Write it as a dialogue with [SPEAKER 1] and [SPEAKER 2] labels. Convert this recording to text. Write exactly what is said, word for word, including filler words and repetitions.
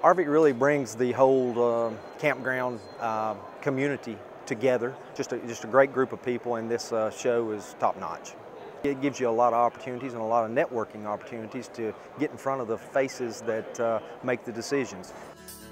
[SPEAKER 1] A R V C really brings the whole uh, campground uh, community together. Just a, just a great group of people, and this uh, show is top-notch. It gives you a lot of opportunities and a lot of networking opportunities to get in front of the faces that uh, make the decisions.